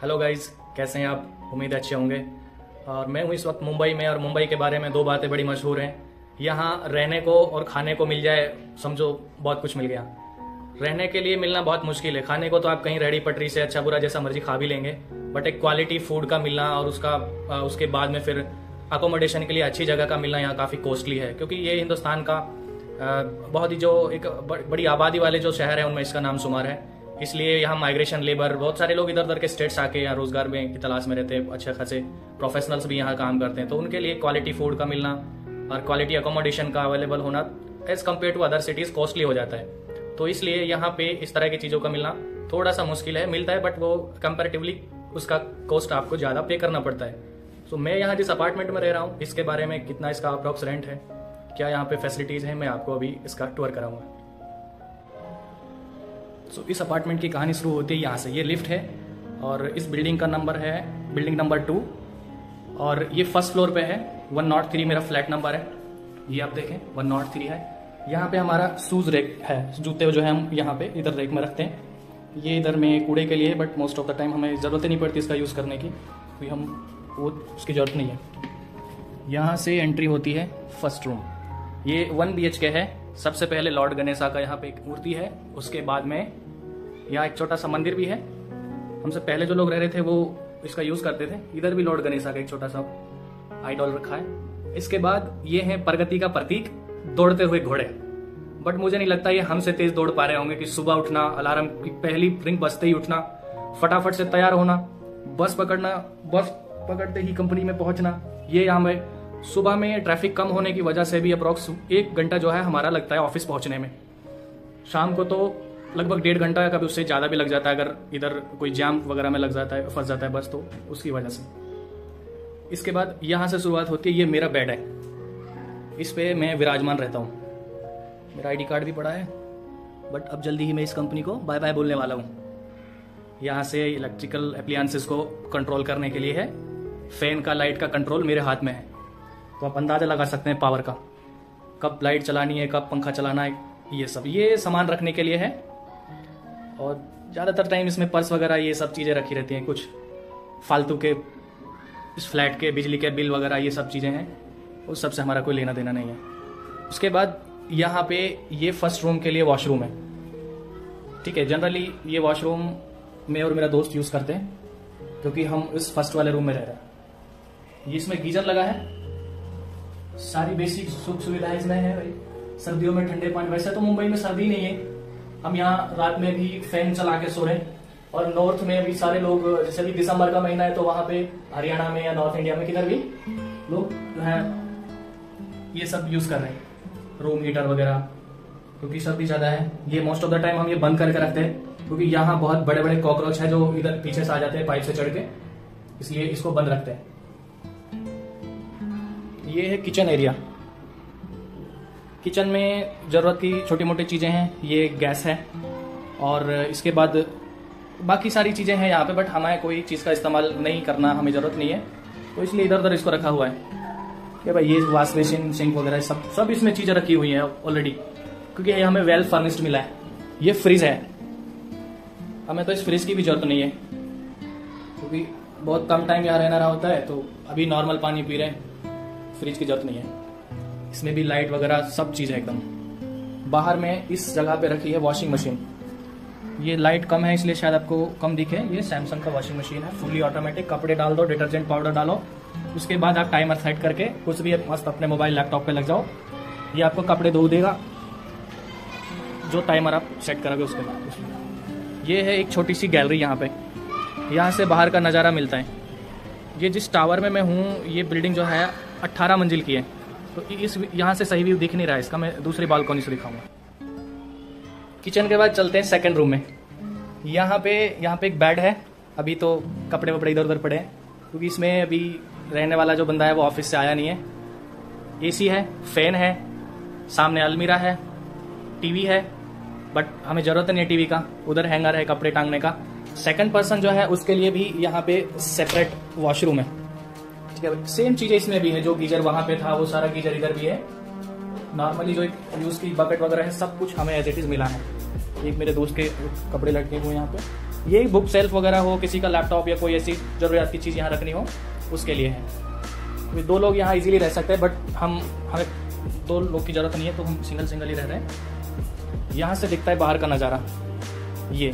Hello guys, कैसे हैं आप? उम्मीद अच्छे होंगे। और मैं हूँ इस वक्त मुंबई में, और मुंबई के बारे में दो बातें बड़ी मशहूर हैं। यहाँ रहने को और खाने को मिल जाए, समझो बहुत कुछ मिल गया। रहने के लिए मिलना बहुत मुश्किल है, खाने को तो आप कहीं रेहड़ी पटरी से अच्छा बुरा जैसा मर्जी खा भी लेंगे, बट एक क्वालिटी फूड का मिलना और उसके बाद में फिर अकोमोडेशन के लिए अच्छी जगह का मिलना यहाँ काफ़ी कॉस्टली है। क्योंकि ये हिंदुस्तान का बहुत ही जो एक बड़ी आबादी वाले जो शहर है उनमें इसका नाम शुमार है। इसलिए यहाँ माइग्रेशन लेबर, बहुत सारे लोग इधर उधर के स्टेट्स आके यहाँ रोजगार में की तलाश में रहते हैं। अच्छे खासे प्रोफेशनल्स भी यहाँ काम करते हैं, तो उनके लिए क्वालिटी फूड का मिलना और क्वालिटी अकोमोडेशन का अवेलेबल होना as compared to other cities costly हो जाता है। तो इसलिए यहाँ पे इस तरह की चीज़ों का मिलना थोड़ा सा मुश्किल है। मिलता है बट वो कंपेरेटिवली उसका कॉस्ट आपको ज़्यादा पे करना पड़ता है। तो मैं यहाँ जिस अपार्टमेंट में रह रहा हूँ, इसके बारे में कितना इसका अप्रॉक्स रेंट है, क्या यहाँ पे फैसिलिटीज़ हैं, मैं आपको अभी इसका टूर कराऊंगा। सो इस अपार्टमेंट की कहानी शुरू होती है यहाँ से। ये लिफ्ट है और इस बिल्डिंग का नंबर है बिल्डिंग नंबर 2 और ये फर्स्ट फ्लोर पे है। 103 मेरा फ्लैट नंबर है। ये आप देखें 103 है। यहाँ पे हमारा शूज रेक है, जूते जो है हम यहाँ पे इधर रेक में रखते हैं। ये इधर में कूड़े के लिए, but most of the time हमें ज़रूरत ही नहीं पड़ती इसका यूज़ करने की, क्योंकि हम वो उसकी ज़रूरत नहीं है। यहाँ से एंट्री होती है फर्स्ट रूम। ये 1 BHK है। सबसे पहले लॉर्ड गणेशा का यहाँ पे एक मूर्ति है, उसके बाद में यहाँ एक छोटा सा मंदिर भी है। हमसे पहले जो लोग रह रहे थे वो इसका यूज करते थे। इधर भी लॉर्ड गणेशा का एक छोटा सा आइडॉल रखा है। इसके बाद ये है प्रगति का प्रतीक, दौड़ते हुए घोड़े। बट मुझे नहीं लगता ये हमसे तेज दौड़ पा रहे होंगे कि सुबह उठना, अलार्म की पहली रिंग बजते ही उठना, फटाफट से तैयार होना, बस पकड़ना, बस पकड़ते ही कंपनी में पहुंचना। ये यहाँ में सुबह में ट्रैफिक कम होने की वजह से भी अप्रॉक्स 1 घंटा जो है हमारा लगता है ऑफिस पहुंचने में। शाम को तो लगभग 1.5 घंटा, कभी उससे ज़्यादा भी लग जाता है अगर इधर कोई जाम वगैरह में लग जाता है, फंस जाता है बस, तो उसकी वजह से। इसके बाद यहाँ से शुरुआत होती है। ये मेरा बेड है, इस पे मैं विराजमान रहता हूँ। मेरा ID कार्ड भी पड़ा है, बट अब जल्दी ही मैं इस कंपनी को बाय बाय बोलने वाला हूँ। यहाँ से इलेक्ट्रिकल एप्लियंसेस को कंट्रोल करने के लिए है। फैन का, लाइट का कंट्रोल मेरे हाथ में है, तो आप अंदाजा लगा सकते हैं पावर का, कब लाइट चलानी है, कब पंखा चलाना है। ये सब ये सामान रखने के लिए है। और ज़्यादातर टाइम इसमें पर्स वगैरह ये सब चीज़ें रखी रहती हैं। कुछ फालतू के इस फ्लैट के बिजली के बिल वगैरह ये सब चीज़ें हैं, उस सब से हमारा कोई लेना देना नहीं है। उसके बाद यहाँ पे ये फर्स्ट रूम के लिए वॉशरूम है। ठीक है, जनरली ये वॉशरूम मैं और मेरा दोस्त यूज़ करते हैं, क्योंकि हम इस फर्स्ट वाले रूम में रह रहे हैं। ये इसमें गीजर लगा है, सारी बेसिक सुख सुविधाएं इसमें है भाई। सर्दियों में ठंडे पानी, वैसे तो मुंबई में सर्दी नहीं है, हम यहाँ रात में भी फैन चला के सो रहे हैं। और नॉर्थ में भी सारे लोग, जैसे भी दिसंबर का महीना है तो वहां पे हरियाणा में या नॉर्थ इंडिया में किधर भी लोग जो है ये सब यूज कर रहे हैं, रूम हीटर वगैरह, क्योंकि सर्दी ज्यादा है। ये मोस्ट ऑफ द टाइम हम ये बंद करके रखते हैं, क्योंकि यहाँ बहुत बड़े बड़े कॉकरोच है जो इधर पीछे से आ जाते हैं पाइप से चढ़ के, इसलिए इसको बंद रखते हैं। ये है किचन एरिया। किचन में ज़रूरत की छोटी मोटी चीज़ें हैं। ये गैस है और इसके बाद बाकी सारी चीज़ें हैं यहाँ पे, बट हमें कोई चीज़ का इस्तेमाल नहीं करना, हमें ज़रूरत नहीं है, तो इसलिए इधर उधर इसको रखा हुआ है कि भाई ये वॉश बेसिन, सिंक वगैरह सब इसमें चीज़ें रखी हुई हैं ऑलरेडी, क्योंकि ये हमें वेल फर्निश्ड मिला है। ये फ्रिज है, हमें तो इस फ्रिज की भी जरूरत नहीं है, क्योंकि बहुत कम टाइम यहाँ रहना रहा होता है, तो अभी नॉर्मल पानी पी रहे हैं, फ्रिज की जरूरत नहीं है। इसमें भी लाइट वगैरह सब चीज़ है एकदम। बाहर में इस जगह पे रखी है वॉशिंग मशीन। ये लाइट कम है इसलिए शायद आपको कम दिखे। ये सैमसंग का वॉशिंग मशीन है, फुली ऑटोमेटिक। कपड़े डाल दो, डिटर्जेंट पाउडर डालो, उसके बाद आप टाइमर सेट करके कुछ भी मस्त अपने मोबाइल लैपटॉप पे लग जाओ, ये आपको कपड़े धो देगा, जो टाइमर आप सेट करोगे उसके बाद। ये है एक छोटी सी गैलरी यहाँ पे, यहाँ से बाहर का नज़ारा मिलता है। ये जिस टावर में मैं हूँ, ये बिल्डिंग जो है 18 मंजिल की है, तो इस यहाँ से सही व्यू दिख नहीं रहा है इसका, मैं दूसरी बालकनी से दिखाऊंगा। किचन के बाद चलते हैं सेकंड रूम में। यहाँ पे एक बेड है। अभी तो कपड़े वपड़े इधर उधर पड़े हैं, क्योंकि इसमें अभी रहने वाला जो बंदा है वो ऑफिस से आया नहीं है। AC है, फैन है, सामने अलमीरा है, टीवी है, बट हमें ज़रूरत नहीं है टीवी का। उधर हैंगर है कपड़े टांगने का। सेकंड पर्सन जो है उसके लिए भी यहाँ पे सेपरेट वॉशरूम है। ठीक है, सेम चीजें इसमें भी है, जो गीजर वहां पे था वो सारा गीजर इधर भी है। नॉर्मली जो यूज की बकेट वगैरह है सब कुछ हमें एज इट इज मिला है। एक मेरे दोस्त के कपड़े लटके हुए यहाँ पे, ये बुक सेल्फ वगैरह हो, किसी का लैपटॉप या कोई ऐसी ज़रूरियात की चीज़ यहाँ रखनी हो उसके लिए है। तो 2 लोग यहाँ इजीली रह सकते हैं, बट हमें 2 लोग की ज़रूरत नहीं है, तो हम सिंगल ही रह रहे हैं। यहाँ से दिखता है बाहर का नज़ारा। ये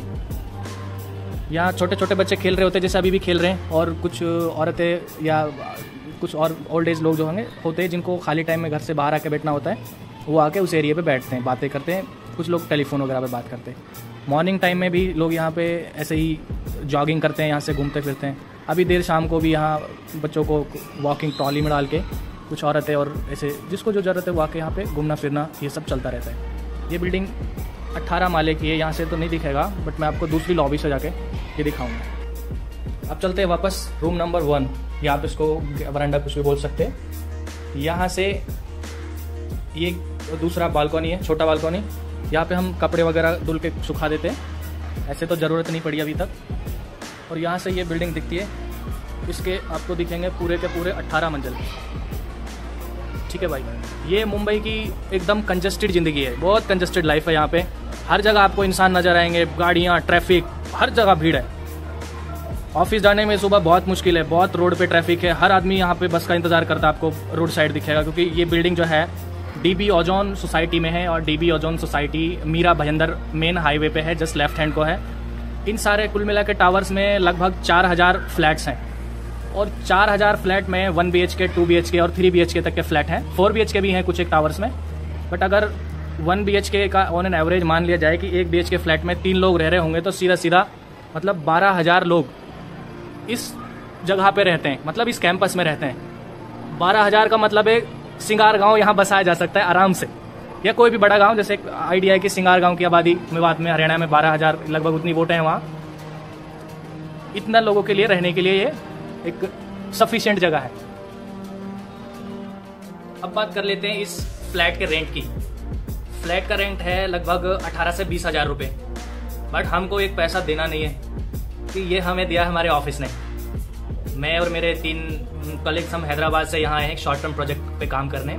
यहाँ छोटे छोटे बच्चे खेल रहे होते हैं, जैसे अभी भी खेल रहे हैं, और कुछ औरतें या कुछ और ओल्ड एज लोग जो होते हैं जिनको खाली टाइम में घर से बाहर आके बैठना होता है, वो आके उस एरिया पे बैठते हैं, बातें करते हैं। कुछ लोग टेलीफोन वगैरह पे बात करते हैं। मॉर्निंग टाइम में भी लोग यहाँ पे ऐसे ही जॉगिंग करते हैं, यहाँ से घूमते फिरते हैं। अभी देर शाम को भी यहाँ बच्चों को वॉकिंग ट्रॉली में डाल के कुछ औरतें और ऐसे जिसको जो ज़रूरत है वो आके यहाँ पे घूमना फिरना ये सब चलता रहता है। ये बिल्डिंग 18 माले की है, यहाँ से तो नहीं दिखेगा, बट मैं आपको दूसरी लॉबी से जाके ये दिखाऊंगा। अब चलते हैं वापस रूम नंबर 1, या आप इसको वरांडा कुछ भी बोल सकते हैं। यहाँ से ये दूसरा बालकनी है, छोटा बालकनी। यहाँ पे हम कपड़े वगैरह धुल के सुखा देते हैं, ऐसे तो ज़रूरत नहीं पड़ी अभी तक। और यहाँ से ये बिल्डिंग दिखती है, इसके आपको दिखेंगे पूरे के पूरे 18 मंजिल। ठीक है भाई, ये मुंबई की एकदम कंजस्टेड ज़िंदगी है, बहुत कंजस्टेड लाइफ है यहाँ पे। हर जगह आपको इंसान नज़र आएंगे, गाड़ियाँ, ट्रैफिक, हर जगह भीड़ है। ऑफिस जाने में सुबह बहुत मुश्किल है, बहुत रोड पे ट्रैफिक है। हर आदमी यहाँ पे बस का इंतज़ार करता है, आपको रोड साइड दिखेगा, क्योंकि ये बिल्डिंग जो है डीबी ओजोन सोसाइटी में है, और DB Ozone society Mira Bhayandar main highway पे है, जस्ट लेफ्ट हैंड को है। इन सारे कुल मिला के टावर्स में लगभग 4000 फ्लैट्स हैं, और 4000 फ्लैट में 1 BHK, 2 BHK और 3 BHK तक के फ्लैट हैं। 4 BHK भी हैं कुछ एक टावर्स में, बट अगर 1 BHK का ऑन एन एवरेज मान लिया जाए कि 1 BHK फ्लैट में 3 लोग रह रहे होंगे, तो सीधा सीधा मतलब 12000 लोग इस जगह पे रहते हैं, मतलब इस कैंपस में रहते हैं। 12000 का मतलब है सिंगार गांव यहाँ बसाया जा सकता है आराम से, या कोई भी बड़ा गांव। जैसे एक आइडिया है कि सिंगार गांव की आबादी मेवात में, हरियाणा में 12000 लगभग उतनी वोटें हैं वहाँ। इतना लोगों के लिए रहने के लिए ये एक सफिशिएंट जगह है। अब बात कर लेते हैं इस फ्लैट के रेंट की। फ्लैट का रेंट है लगभग 18 से 20 हजार रुपये, बट हमको एक पैसा देना नहीं है, कि ये हमें दिया हमारे ऑफिस ने। मैं और मेरे 3 कलीग्स हम हैदराबाद से यहाँ आए हैं शॉर्ट टर्म प्रोजेक्ट पे काम करने।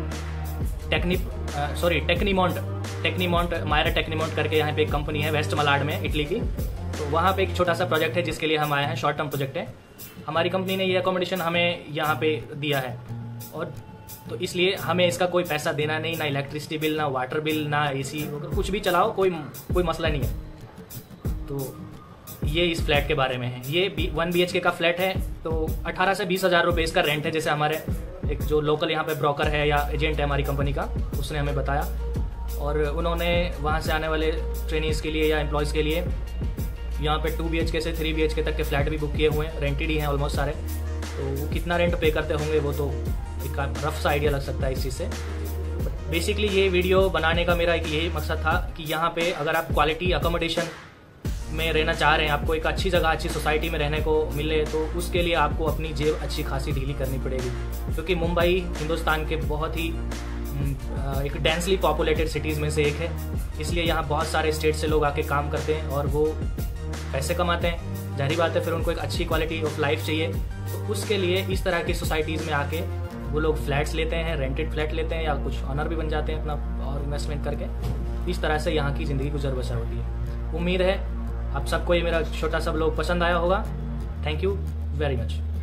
टेक्नीमोंट मायरा टेक्नीमोंट करके यहाँ पे एक कंपनी है वेस्ट मलाड में, इटली की। तो वहाँ पे एक छोटा सा प्रोजेक्ट है जिसके लिए हम आए हैं, शॉर्ट टर्म प्रोजेक्ट है। हमारी कंपनी ने ये अकोमोडेशन हमें यहाँ पे दिया है, और तो इसलिए हमें इसका कोई पैसा देना नहीं, ना इलेक्ट्रिसिटी बिल, ना वाटर बिल, ना AC, कुछ भी चलाओ, कोई मसला नहीं है। तो ये इस फ्लैट के बारे में है। ये 1 BHK का फ्लैट है, तो 18 से 20 हजार रुपये इसका रेंट है। जैसे हमारे एक जो लोकल यहाँ पे ब्रोकर है या एजेंट है हमारी कंपनी का, उसने हमें बताया, और उन्होंने वहाँ से आने वाले ट्रेनीज के लिए या एम्प्लॉयज़ के लिए यहाँ पे 2 BHK से 3 BHK तक के फ्लैट भी बुक किए हुए हैं, रेंटेड ही हैं ऑलमोस्ट सारे। तो वो कितना रेंट पे करते होंगे वो तो एक रफ सा आइडिया लग सकता है इस चीज़ से। बेसिकली ये वीडियो बनाने का मेरा एक यही मकसद था कि यहाँ पे अगर आप क्वालिटी अकोमोडेशन में रहना चाह रहे हैं, आपको एक अच्छी जगह, अच्छी सोसाइटी में रहने को मिले, तो उसके लिए आपको अपनी जेब अच्छी खासी ढीली करनी पड़ेगी, क्योंकि मुंबई हिंदुस्तान के बहुत ही एक डेंसली पॉपुलेटेड सिटीज़ में से एक है। इसलिए यहाँ बहुत सारे स्टेट से लोग आके काम करते हैं और वो पैसे कमाते हैं। जाहिर बात है फिर उनको एक अच्छी क्वालिटी ऑफ लाइफ चाहिए, तो उसके लिए इस तरह की सोसाइटीज़ में आके वो लोग फ्लैट्स लेते हैं, रेंटेड फ्लैट लेते हैं, या कुछ ऑनर भी बन जाते हैं अपना और इन्वेस्टमेंट करके। इस तरह से यहाँ की ज़िंदगी गुजर बसर होती है। उम्मीद है आप सबको ये मेरा छोटा सा व्लॉग पसंद आया होगा। Thank you very much.